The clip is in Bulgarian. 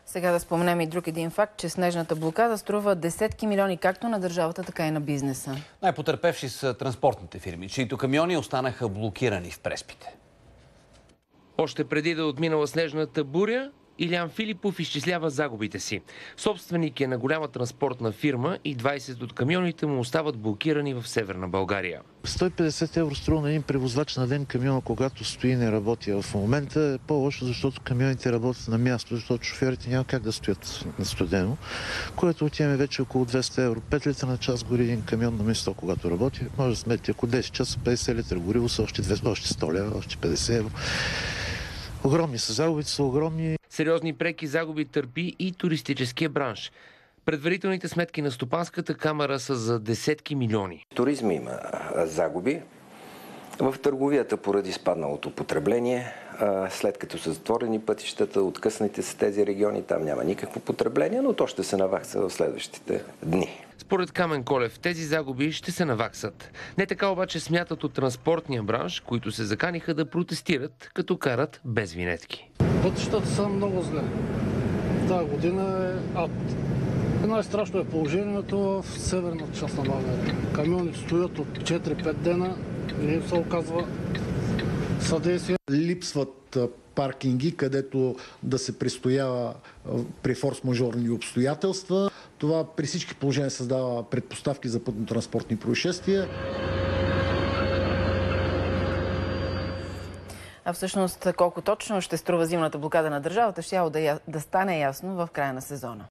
Сега да споменем и друг един факт, че снежната блокада струва десетки милиони както на държавата, така и на бизнеса. Най-потърпевши са транспортните фирми, чието камиони останаха блокирани в преспите. Още преди да отминала снежната буря, Илян Филипов изчислява загубите си. Собственик е на голяма транспортна фирма и 20 от камионите му остават блокирани в Северна България. 150 евро струва на един превозвач на ден камиона, когато стои и не работи. В момента е по-лошо, защото камионите работят на място, защото шофьорите няма как да стоят на студено, което отиваме вече около 200 евро. 5 литра на час гори един камион на место, когато работи. Може да сметите, ако 10 часа 50 литра гориво са още 100 лева, още 50 евро. Огромни са загубите, са огромни. Сериозни преки загуби търпи и туристическия бранш. Предварителните сметки на Стопанската камара са за десетки милиони. Туризма има загуби. В търговията поради спадналото потребление, след като са затворени пътищата, откъснати са тези региони, там няма никакво потребление, но то ще се навакса в следващите дни. Според Камен Колев, тези загуби ще се наваксат. Не така обаче смятат от транспортния бранш, които се заканиха да протестират, като карат без винетки. Пътищата са много зле. Тази година е ад. Най-страшно е положението в северната част на България. Камиони стоят от 4-5 дена и им се оказва съдействие. Липсват паркинги, където да се престоява при форс-мажорни обстоятелства. Това при всички положения създава предпоставки за пътно-транспортни происшествия. А всъщност колко точно ще струва зимната блокада на държавата, ще да стане ясно в края на сезона.